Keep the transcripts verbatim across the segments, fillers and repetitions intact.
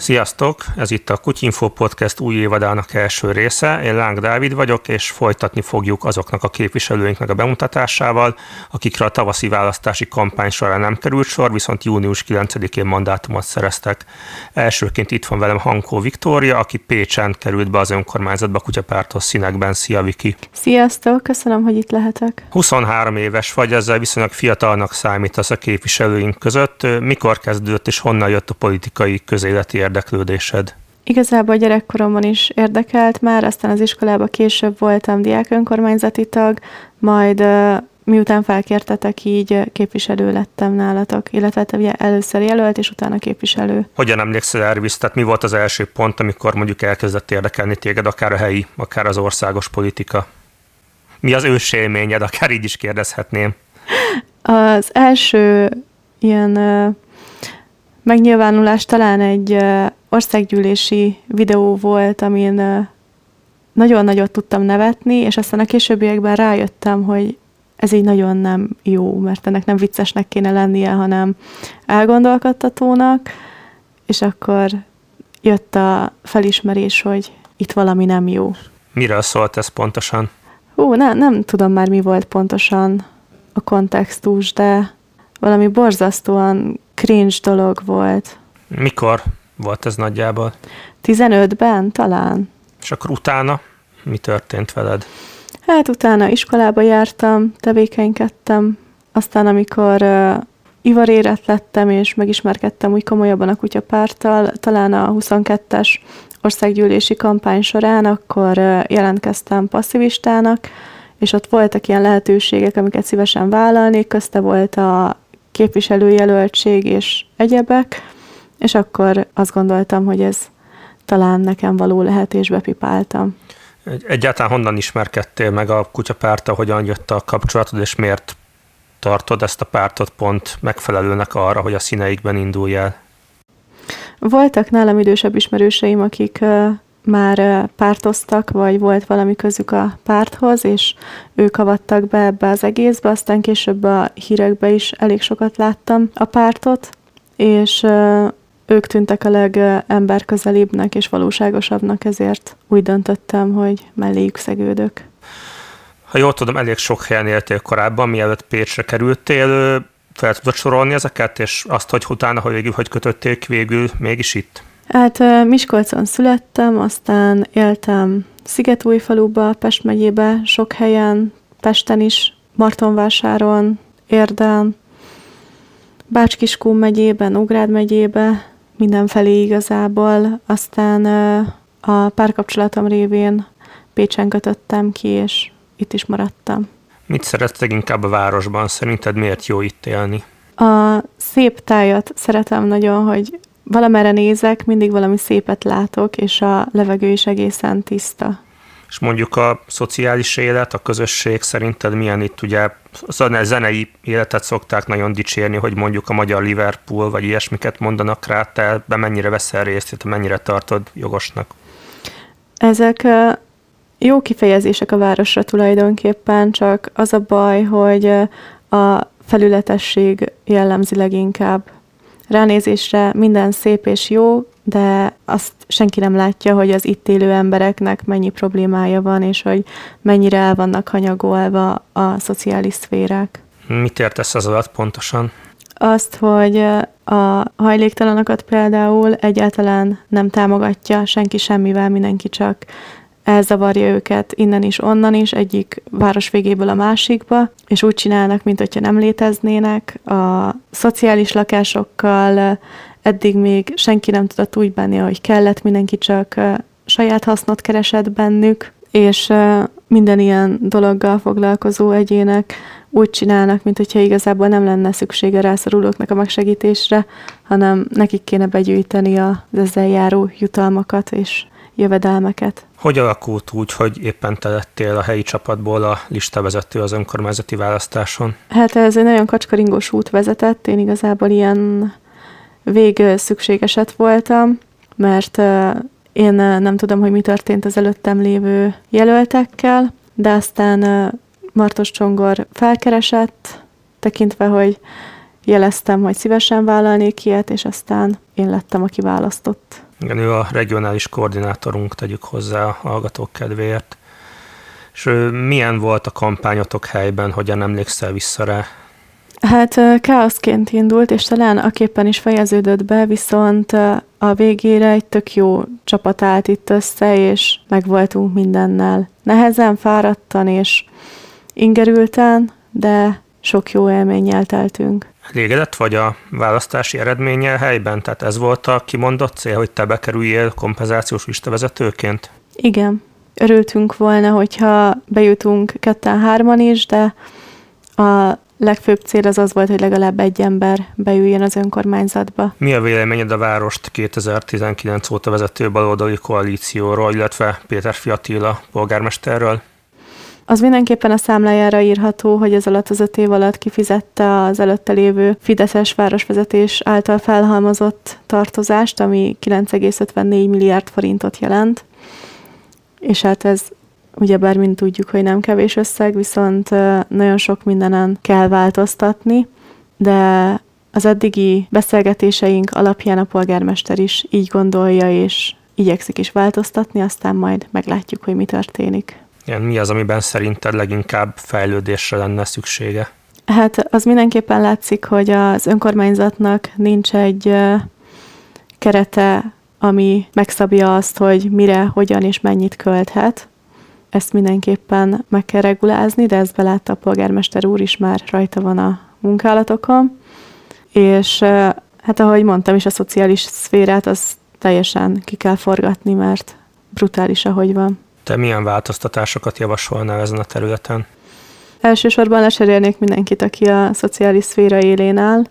Sziasztok! Ez itt a Kutyinfo Podcast új évadának első része. Én Láng Dávid vagyok, és folytatni fogjuk azoknak a képviselőinknek a bemutatásával, akikre a tavaszi választási kampány során nem került sor, viszont június kilencedikén mandátumot szereztek. Elsőként itt van velem Hankó Viktória, aki Pécsen került be az önkormányzatba Kutyapártos színekben. Szia, Viki! Sziasztok! Köszönöm, hogy itt lehetek. huszonhárom éves vagy, ezzel viszonylag fiatalnak számítasz a képviselőink között. Mikor kezdődött és honnan jött a politikai közéleti érdeklődésed? Igazából gyerekkoromban is érdekelt már, aztán az iskolában később voltam diák önkormányzati tag, majd miután felkértetek, így képviselő lettem nálatok, illetve ugye először jelölt, és utána képviselő. Hogyan emlékszel erre vissza? Tehát mi volt az első pont, amikor mondjuk elkezdett érdekelni téged, akár a helyi, akár az országos politika? Mi az ősélményed, akár így is kérdezhetném? Az első ilyen uh, megnyilvánulás talán egy uh, országgyűlési videó volt, amin uh, nagyon nagyot tudtam nevetni, és aztán a későbbiekben rájöttem, hogy ez így nagyon nem jó, mert ennek nem viccesnek kéne lennie, hanem elgondolkodtatónak, és akkor jött a felismerés, hogy itt valami nem jó. Miről szólt ez pontosan? Hú, ne, nem tudom már, mi volt pontosan a kontextus, de valami borzasztóan cringe dolog volt. Mikor volt ez nagyjából? tizenötben talán. És akkor utána mi történt veled? Hát utána iskolába jártam, tevékenykedtem, aztán amikor uh, ivarérett lettem, és megismerkedtem úgy komolyabban a Kutyapárttal, talán a huszonkettes országgyűlési kampány során, akkor uh, jelentkeztem passzivistának, és ott voltak ilyen lehetőségek, amiket szívesen vállalnék, közte volt a képviselőjelöltség és egyebek, és akkor azt gondoltam, hogy ez talán nekem való lehet, és bepipáltam. Egyáltalán honnan ismerkedtél meg a Kutyapárttal, hogyan jött a kapcsolatod, és miért tartod ezt a pártot pont megfelelőnek arra, hogy a színeikben indulj el? Voltak nálam idősebb ismerőseim, akik uh, már uh, pártoztak, vagy volt valami közük a párthoz, és ők avattak be ebbe az egészbe, aztán később a hírekbe is elég sokat láttam a pártot, és uh, ők tűntek a legemberközelibbnek és valóságosabbnak, ezért úgy döntöttem, hogy melléjük szegődök. Ha jól tudom, elég sok helyen éltél korábban, mielőtt Pécsre kerültél, fel tudod sorolni ezeket, és azt, hogy utána, hogy végül, hogy kötöttél végül mégis itt? Hát Miskolcon születtem, aztán éltem Szigetújfaluba, Pest megyébe, sok helyen, Pesten is, Martonvásáron, Érden, Bács-Kiskun megyében, Nógrád megyébe, mindenfelé igazából. Aztán a párkapcsolatom révén Pécsen kötöttem ki, és itt is maradtam. Mit szeretsz leginkább a városban? Szerinted miért jó itt élni? A szép tájat szeretem nagyon, hogy valamerre nézek, mindig valami szépet látok, és a levegő is egészen tiszta. És mondjuk a szociális élet, a közösség szerinted milyen itt? Ugye a zenei életet szokták nagyon dicsérni, hogy mondjuk a magyar Liverpool, vagy ilyesmiket mondanak rá, te be mennyire veszel részt, te mennyire tartod jogosnak? Ezek jó kifejezések a városra tulajdonképpen, csak az a baj, hogy a felületesség jellemzi leginkább. Ránézésre minden szép és jó, de azt senki nem látja, hogy az itt élő embereknek mennyi problémája van, és hogy mennyire el vannak hanyagolva a szociális szférák. Mit értesz az alatt pontosan? Azt, hogy a hajléktalanokat például egyáltalán nem támogatja senki semmivel, mindenki csak elzavarja őket innen is, onnan is, egyik város végéből a másikba, és úgy csinálnak, mint hogyha nem léteznének. A szociális lakásokkal eddig még senki nem tudott úgy bánni, ahogy kellett, mindenki csak saját hasznot keresett bennük, és minden ilyen dologgal foglalkozó egyének úgy csinálnak, mint hogyha igazából nem lenne szüksége rászorulóknak a megsegítésre, hanem nekik kéne begyűjteni az ezzel járó jutalmakat és jövedelmeket. Hogy alakult úgy, hogy éppen te lettél a helyi csapatból a listavezető az önkormányzati választáson? Hát ez egy nagyon kacskaringós út vezetett, én igazából ilyen végszükségeset voltam, mert én nem tudom, hogy mi történt az előttem lévő jelöltekkel, de aztán Martos Csongor felkeresett, tekintve, hogy jeleztem, hogy szívesen vállalnék ilyet, és aztán én lettem, aki választott. Igen, ő a regionális koordinátorunk, tegyük hozzá a hallgatók kedvéért. És milyen volt a kampányotok helyben, hogyan emlékszel vissza rá? Hát káoszként indult, és talán aképpen is fejeződött be, viszont a végére egy tök jó csapat állt itt össze, és megvoltunk mindennel. Nehezen, fáradtan és ingerülten, de sok jó élménnyel teltünk. Elégedett vagy a választási eredménnyel helyben? Tehát ez volt a kimondott cél, hogy te bekerüljél kompenzációs listavezetőként? Igen. Örültünk volna, hogyha bejutunk ketten-hárman is, de a legfőbb cél az az volt, hogy legalább egy ember beüljön az önkormányzatba. Mi a véleményed a várost kétezer-tizenkilenc óta vezető baloldali koalícióról, illetve Péterfi Attila polgármesterről? Az mindenképpen a számlájára írható, hogy ez alatt az öt év alatt kifizette az előtte lévő fideszes városvezetés által felhalmozott tartozást, ami kilenc egész ötvennégy milliárd forintot jelent. És hát ez ugyebár mind tudjuk, hogy nem kevés összeg, viszont nagyon sok mindenen kell változtatni, de az eddigi beszélgetéseink alapján a polgármester is így gondolja, és igyekszik is változtatni, aztán majd meglátjuk, hogy mi történik. Igen, mi az, amiben szerinted leginkább fejlődésre lenne szüksége? Hát az mindenképpen látszik, hogy az önkormányzatnak nincs egy kerete, ami megszabja azt, hogy mire, hogyan és mennyit költhet. Ezt mindenképpen meg kell regulázni, de ezt belátta a polgármester úr is, már rajta van a munkálatokon. És hát ahogy mondtam is, a szociális szférát az teljesen ki kell forgatni, mert brutális, ahogy van. Te milyen változtatásokat javasolnál ezen a területen? Elsősorban lecserélnék mindenkit, aki a szociális szféra élén áll,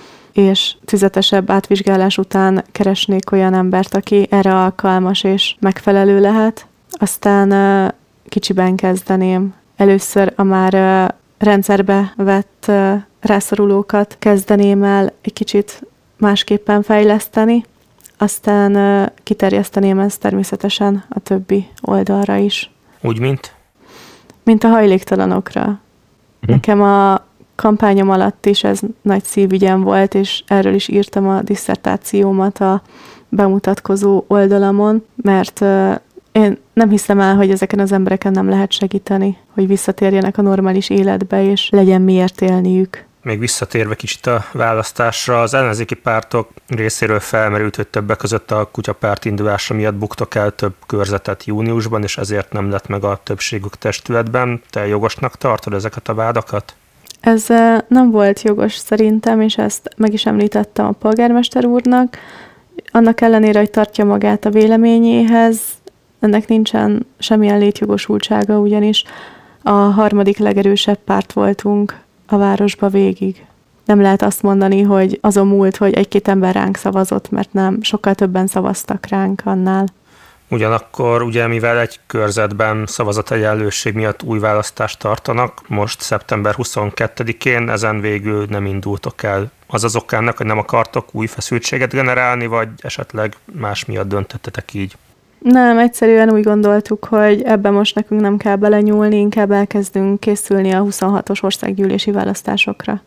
és tüzetesebb átvizsgálás után keresnék olyan embert, aki erre alkalmas és megfelelő lehet. Aztán kicsiben kezdeném. Először a már rendszerbe vett rászorulókat kezdeném el egy kicsit másképpen fejleszteni, aztán kiterjeszteném ezt természetesen a többi oldalra is. Úgy, mint? Mint a hajléktalanokra. Hm. Nekem a kampányom alatt is ez nagy szívügyem volt, és erről is írtam a disszertációmat a bemutatkozó oldalamon, mert uh, én nem hiszem el, hogy ezeken az embereken nem lehet segíteni, hogy visszatérjenek a normális életbe, és legyen miért élniük. Még visszatérve kicsit a választásra, az ellenzéki pártok részéről felmerült, hogy többek között a kutyapárt indulása miatt buktak el több körzetet júniusban, és ezért nem lett meg a többségük testületben. Te jogosnak tartod ezeket a vádakat? Ez nem volt jogos szerintem, és ezt meg is említettem a polgármester úrnak. Annak ellenére, hogy tartja magát a véleményéhez, ennek nincsen semmilyen létjogosultsága, ugyanis a harmadik legerősebb párt voltunk a városba végig. Nem lehet azt mondani, hogy azon múlt, hogy egy-két ember ránk szavazott, mert nem, sokkal többen szavaztak ránk annál. Ugyanakkor ugye, mivel egy körzetben szavazategyenlőség miatt új választást tartanak, most szeptember huszonkettedikén ezen végül nem indultok el. Az az okának, hogy nem akartok új feszültséget generálni, vagy esetleg más miatt döntöttetek így? Nem, egyszerűen úgy gondoltuk, hogy ebben most nekünk nem kell belenyúlni, inkább elkezdünk készülni a huszonhatos országgyűlési választásokra.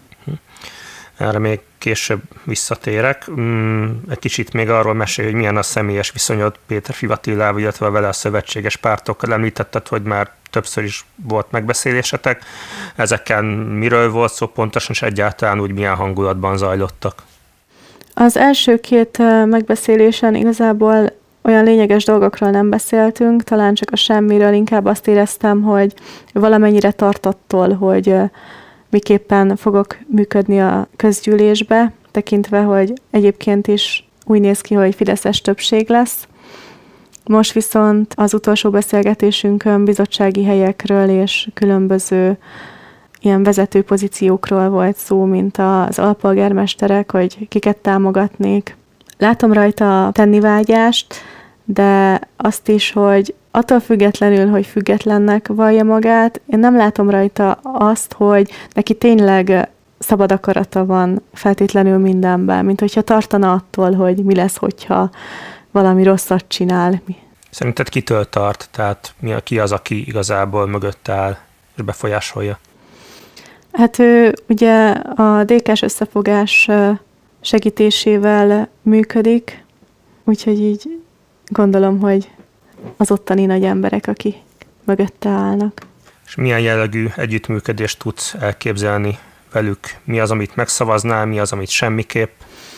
Erre még később visszatérek. Egy kicsit még arról mesélj, hogy milyen a személyes viszonyod Péterfi Attilával, illetve a vele a szövetséges pártokkal. Említetted, hogy már többször is volt megbeszélésetek. Ezeken miről volt szó pontosan, és egyáltalán úgy milyen hangulatban zajlottak? Az első két megbeszélésen igazából olyan lényeges dolgokról nem beszéltünk, talán csak a semmiről, inkább azt éreztem, hogy valamennyire tart attól, hogy miképpen fogok működni a közgyűlésbe, tekintve, hogy egyébként is úgy néz ki, hogy fideszes többség lesz. Most viszont az utolsó beszélgetésünkön bizottsági helyekről és különböző ilyen vezető pozíciókról volt szó, mint az alpolgármesterek, hogy kiket támogatnék. Látom rajta a tennivágyást, de azt is, hogy attól függetlenül, hogy függetlennek vallja magát, én nem látom rajta azt, hogy neki tényleg szabad akarata van feltétlenül mindenben, mint hogyha tartana attól, hogy mi lesz, hogyha valami rosszat csinál. Szerinted kitől tart? Tehát mi, ki az, aki igazából mögött áll és befolyásolja? Hát ő ugye a dé ká-s összefogás segítésével működik, Úgyhogy így gondolom, hogy az ottani nagy emberek, akik mögötte állnak. És milyen jellegű együttműködést tudsz elképzelni velük? Mi az, amit megszavaznál, mi az, amit semmiképp?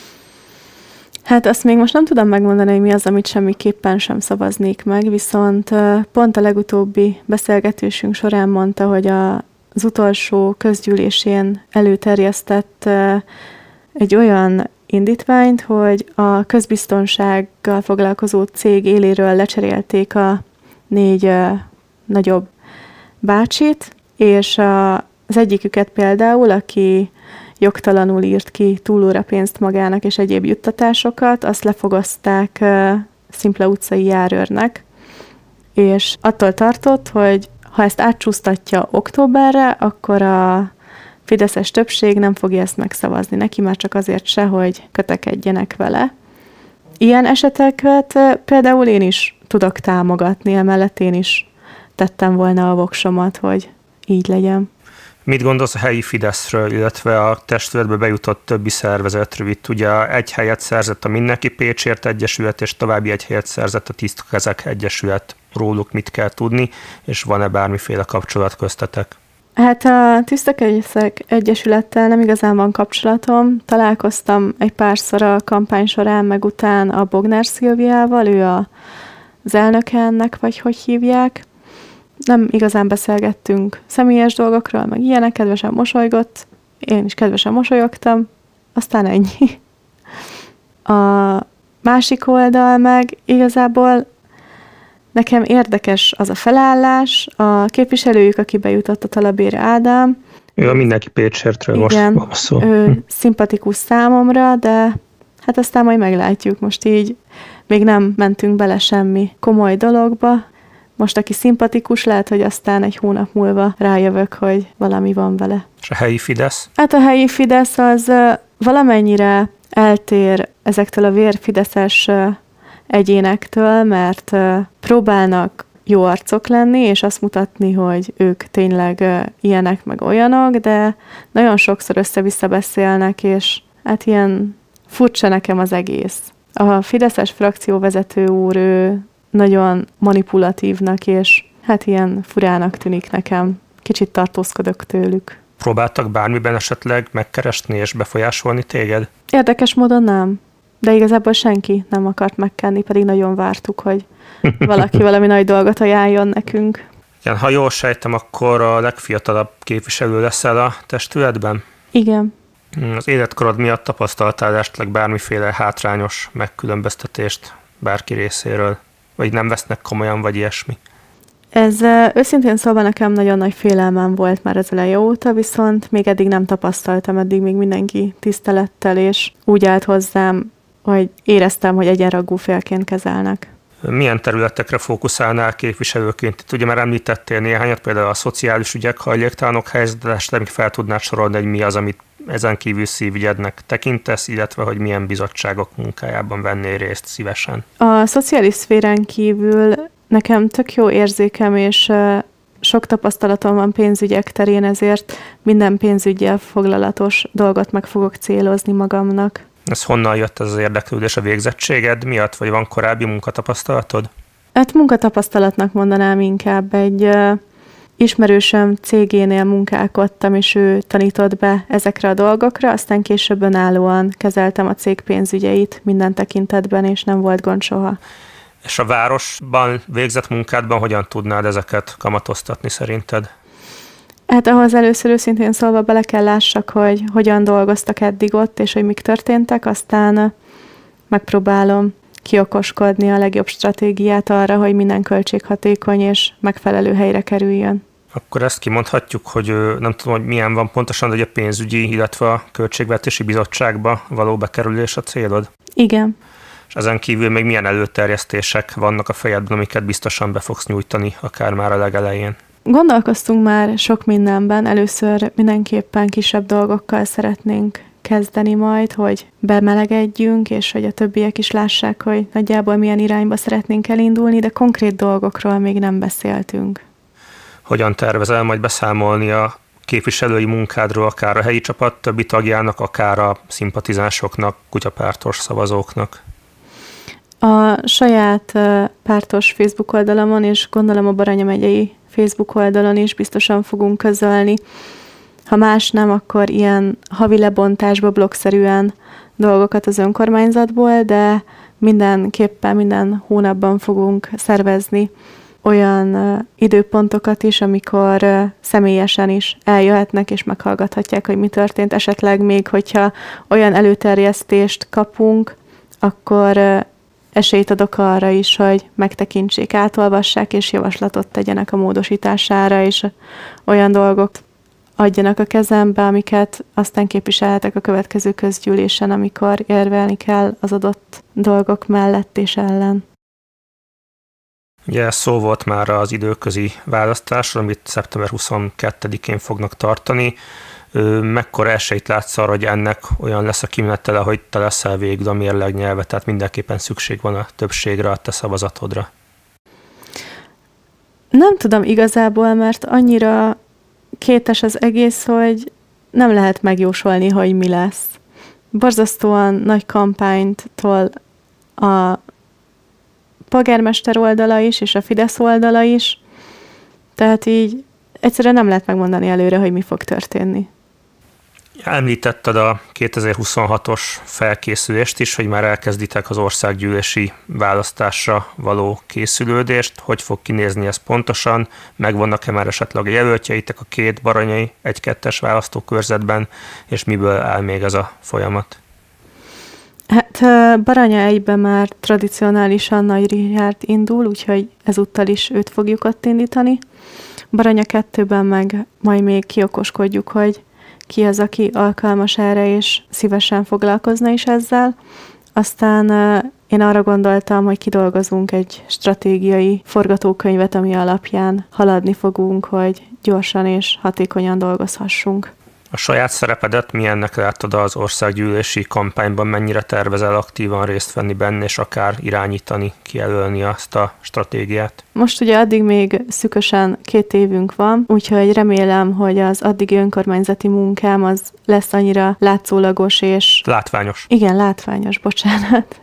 Hát azt még most nem tudom megmondani, hogy mi az, amit semmiképpen sem szavaznék meg, viszont pont a legutóbbi beszélgetésünk során mondta, hogy a, az utolsó közgyűlésén előterjesztett egy olyan indítványt, hogy a közbiztonsággal foglalkozó cég éléről lecserélték a négy nagyobb bácsit, és a, az egyiküket például, aki jogtalanul írt ki túlóra pénzt magának és egyéb juttatásokat, azt lefogozták uh, szimpla utcai járőrnek, és attól tartott, hogy ha ezt átcsúsztatja októberre, akkor a fideszes többség nem fogja ezt megszavazni neki, már csak azért se, hogy kötekedjenek vele. Ilyen eseteket uh, például én is tudok támogatni, emellett én is tettem volna a voksomat, hogy így legyen. Mit gondolsz a helyi Fideszről, illetve a testületbe bejutott többi szervezetről? Itt ugye egy helyet szerzett a Mindenki Pécsért Egyesület, és további egy helyet szerzett a Tiszta Kezek Egyesület. Róluk mit kell tudni, és van-e bármiféle kapcsolat köztetek? Hát a Tiszta Kezek Egyesülettel nem igazán van kapcsolatom. Találkoztam egy párszor a kampány során, meg után a Bognár Szilviával, ő a, az elnöke ennek, vagy hogy hívják. Nem igazán beszélgettünk személyes dolgokról, meg ilyenek, kedvesen mosolygott, én is kedvesen mosolyogtam, aztán ennyi. A másik oldal meg igazából nekem érdekes az a felállás, a képviselőjük, aki bejutott, a Talabéri Ádám. Ő a Mindenki Pécsertről most van szó. Ő hm. szimpatikus számomra, de hát aztán majd meglátjuk, most így még nem mentünk bele semmi komoly dologba. Most, aki szimpatikus, lehet, hogy aztán egy hónap múlva rájövök, hogy valami van vele. És a helyi Fidesz? Hát a helyi Fidesz az valamennyire eltér ezektől a vérfideszes egyénektől, mert próbálnak jó arcok lenni, és azt mutatni, hogy ők tényleg ilyenek meg olyanok, de nagyon sokszor össze-vissza beszélnek, és hát ilyen furcsa nekem az egész. A fideszes frakcióvezető úr, ő nagyon manipulatívnak, és hát ilyen furának tűnik nekem. Kicsit tartózkodok tőlük. Próbáltak bármiben esetleg megkeresni és befolyásolni téged? Érdekes módon nem. De igazából senki nem akart megkenni, pedig nagyon vártuk, hogy valaki valami nagy dolgot ajánljon nekünk. Igen, ha jól sejtem, akkor a legfiatalabb képviselő leszel a testületben? Igen. Az életkorod miatt tapasztaltál esetleg bármiféle hátrányos megkülönböztetést bárki részéről? Vagy nem vesznek komolyan, vagy ilyesmi? Ez őszintén szólva nekem nagyon nagy félelmem volt már az eleje óta, viszont még eddig nem tapasztaltam, eddig még mindenki tisztelettel, és úgy állt hozzám, hogy éreztem, hogy egyenrangú félként kezelnek. Milyen területekre fókuszálnál képviselőként? Itt ugye már említettél néhányat, például a szociális ügyek, hajléktalanok helyzete, esetleg fel tudnád sorolni, hogy mi az, amit ezen kívül szívügyednek tekintesz, illetve hogy milyen bizottságok munkájában vennél részt szívesen? A szociális szférán kívül nekem tök jó érzékem, és sok tapasztalatom van pénzügyek terén, ezért minden pénzüggyel foglalatos dolgot meg fogok célozni magamnak. Ez honnan jött ez az érdeklődés, a végzettséged miatt, vagy van korábbi munkatapasztalatod? Hát munkatapasztalatnak mondanám inkább. Egy uh, ismerősöm cégénél munkálkodtam, és ő tanított be ezekre a dolgokra, aztán később önállóan kezeltem a cég pénzügyeit minden tekintetben, és nem volt gond soha. És a városban végzett munkádban hogyan tudnád ezeket kamatoztatni szerinted? Hát ahhoz először őszintén szólva bele kell lássak, hogy hogyan dolgoztak eddig ott, és hogy mik történtek, aztán megpróbálom kiokoskodni a legjobb stratégiát arra, hogy minden költséghatékony és megfelelő helyre kerüljön. Akkor ezt kimondhatjuk, hogy nem tudom, hogy milyen van pontosan, hogy a pénzügyi, illetve a költségvetési bizottságba való bekerülés a célod? Igen. És ezen kívül még milyen előterjesztések vannak a fejedben, amiket biztosan be fogsz nyújtani, akár már a legelején? Gondolkoztunk már sok mindenben. Először mindenképpen kisebb dolgokkal szeretnénk kezdeni majd, hogy bemelegedjünk, és hogy a többiek is lássák, hogy nagyjából milyen irányba szeretnénk elindulni, de konkrét dolgokról még nem beszéltünk. Hogyan tervezel majd beszámolni a képviselői munkádról, akár a helyi csapat többi tagjának, akár a szimpatizánsoknak, kutyapártos szavazóknak? A saját pártos Facebook oldalamon, és gondolom a Baranya megyei Facebook oldalon is biztosan fogunk közölni. Ha más nem, akkor ilyen havi lebontásba blogszerűen dolgokat az önkormányzatból, de mindenképpen minden hónapban fogunk szervezni olyan időpontokat is, amikor személyesen is eljöhetnek és meghallgathatják, hogy mi történt. Esetleg még, hogyha olyan előterjesztést kapunk, akkor esélyt adok arra is, hogy megtekintsék, átolvassák, és javaslatot tegyenek a módosítására, és olyan dolgok adjanak a kezembe, amiket aztán képviselhetek a következő közgyűlésen, amikor érvelni kell az adott dolgok mellett és ellen. Ugye szó volt már az időközi választásról, amit szeptember huszonkettedikén fognak tartani. Mekkora esélyt látsz arra, hogy ennek olyan lesz a kimenetele, hogy te leszel végül a mérlegnyelve, tehát mindenképpen szükség van a többségre, a te szavazatodra? Nem tudom igazából, mert annyira kétes az egész, hogy nem lehet megjósolni, hogy mi lesz. Borzasztóan nagy kampányt tol a polgármester oldala is, és a Fidesz oldala is, tehát így egyszerűen nem lehet megmondani előre, hogy mi fog történni. Említetted a kétezer-huszonhatos felkészülést is, hogy már elkezditek az országgyűlési választásra való készülődést. Hogy fog kinézni ez pontosan? Megvannak-e már esetleg a jelöltjeitek a két baranyai egy-kettes választókörzetben, és miből áll még ez a folyamat? Hát Baranya egyben már tradicionálisan Nagy Richárd indul, úgyhogy ezúttal is őt fogjuk ott indítani. Baranya kettőben meg majd még kiokoskodjuk, hogy ki az, aki alkalmas erre, és szívesen foglalkozna is ezzel. Aztán én arra gondoltam, hogy kidolgozunk egy stratégiai forgatókönyvet, ami alapján haladni fogunk, hogy gyorsan és hatékonyan dolgozhassunk. A saját szerepedet milyennek látod az országgyűlési kampányban, mennyire tervezel aktívan részt venni benne, és akár irányítani, kijelölni azt a stratégiát? Most ugye addig még szükösen két évünk van, úgyhogy remélem, hogy az addigi önkormányzati munkám az lesz annyira látszólagos és... Látványos. Igen, látványos, bocsánat.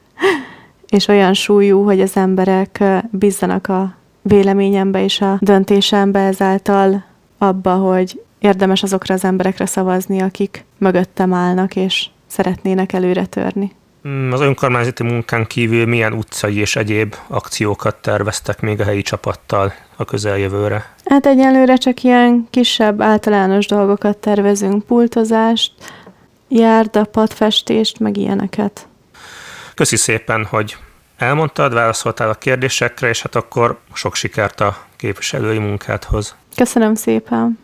És olyan súlyú, hogy az emberek bízzanak a véleményembe és a döntésembe, ezáltal abba, hogy érdemes azokra az emberekre szavazni, akik mögöttem állnak, és szeretnének előre törni. Az önkormányzati munkán kívül milyen utcai és egyéb akciókat terveztek még a helyi csapattal a közeljövőre? Hát egyelőre csak ilyen kisebb, általános dolgokat tervezünk, pultozást, járda, padfestést, meg ilyeneket. Köszi szépen, hogy elmondtad, válaszoltál a kérdésekre, és hát akkor sok sikert a képviselői munkádhoz. Köszönöm szépen!